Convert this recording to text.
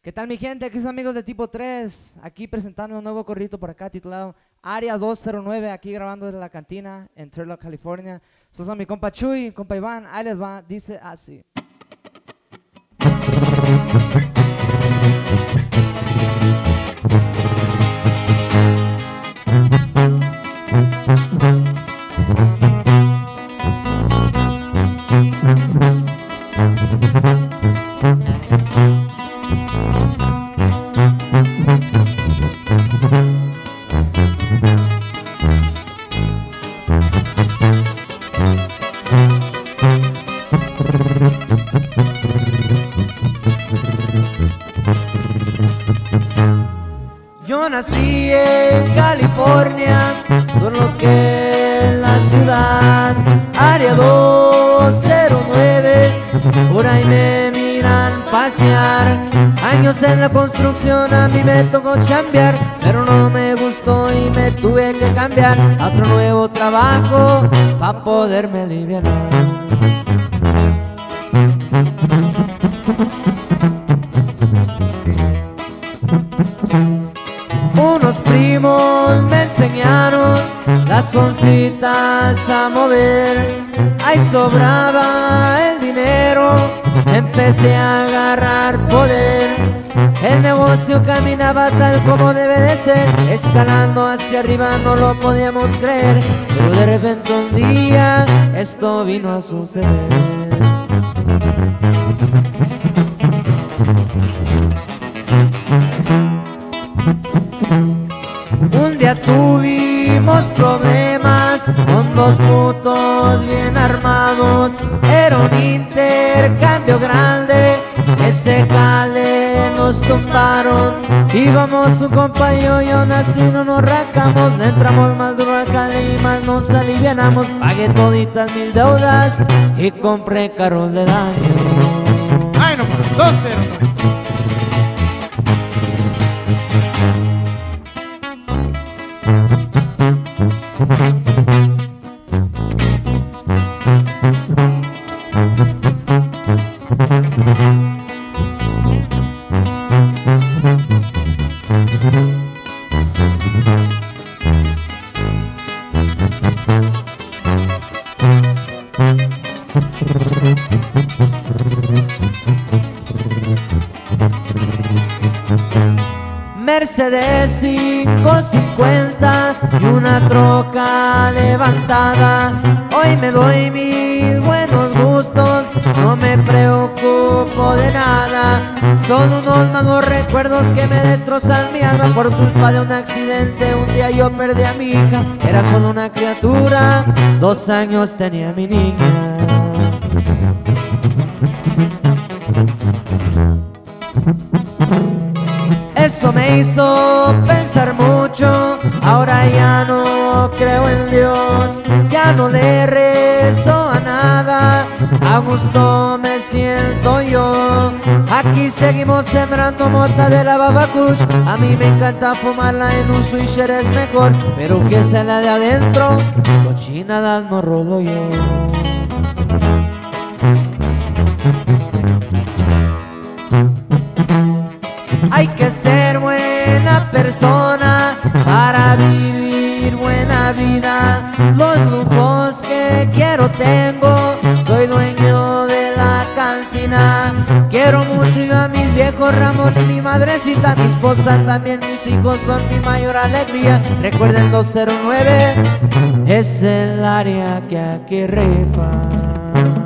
¿Qué tal mi gente? Aquí son amigos de Tipo 3, aquí presentando un nuevo corridito por acá titulado Área 209, aquí grabando desde la cantina en Turlock, California. Estos son mi compa Chuy, compa Iván, ahí les va, dice así. Yo nací en California, por lo que en la ciudad, área 209, por ahí me miran pasear. Años en la construcción a mí me tocó chambear, pero no me gustó y me tuve que cambiar a otro nuevo trabajo pa' poderme aliviar. Unos primos me enseñaron las oncitas a mover. Ahí sobraba el dinero, empecé a agarrar poder. El negocio caminaba tal como debe de ser, escalando hacia arriba no lo podíamos creer. Pero de repente un día esto vino a suceder. Un día tuvimos problemas con dos putos bien armados. Era un intercambio grande, ese jale nos tumbaron. Íbamos un compa y yo nací, no nos racamos. Le entramos más duro al jale y más nos alivianamos. Pagué toditas mis deudas y compré carros de daño. Ay, no, por 209. Mercedes 550 y una troca levantada. Hoy me doy mis buenos gustos, no me preocupo de nada. Son unos malos recuerdos que me destrozan mi alma por culpa de un accidente. Un día yo perdí a mi hija, era solo una criatura, 2 años tenía mi niña. Eso me hizo pensar mucho, ahora ya no creo en Dios, ya no le rezo a nada, a gusto me siento yo. Aquí seguimos sembrando mota de la Baba Kush, a mí me encanta fumarla en un swisher es mejor, pero que sea la de adentro, cochinadas no rolo yo. Hay que ser buena persona para vivir buena vida. Los lujos que quiero tengo, soy dueño de la cantina. Quiero mucho yo a mis viejos Ramón y mi madrecita, mi esposa también, mis hijos son mi mayor alegría. Recuerden 209, es el área que aquí rifa.